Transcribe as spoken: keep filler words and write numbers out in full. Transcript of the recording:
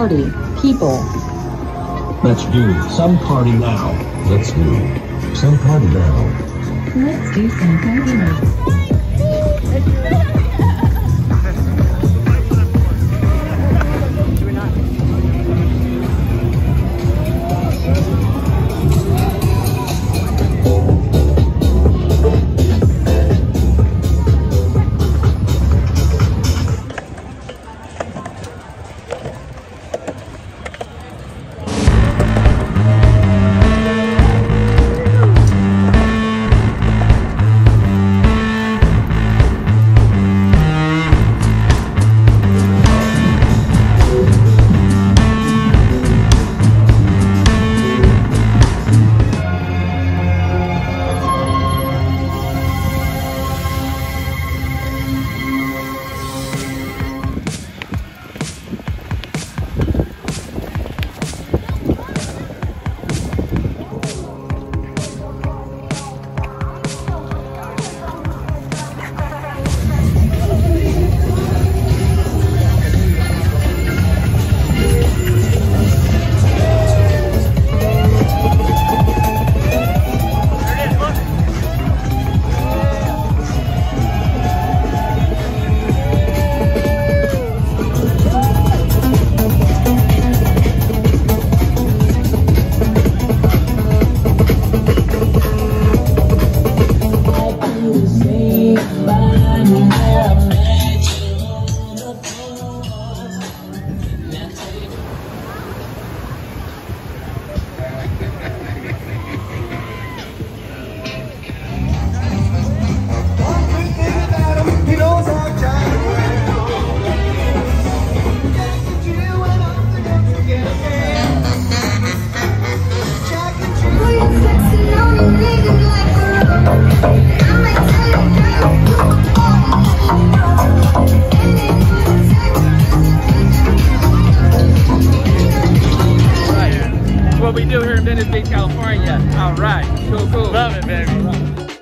party, people. Let's do some party now. Let's do some party now. Let's do some party now. What we do here in Venice Beach, California. All right, cool, cool. Love it, baby.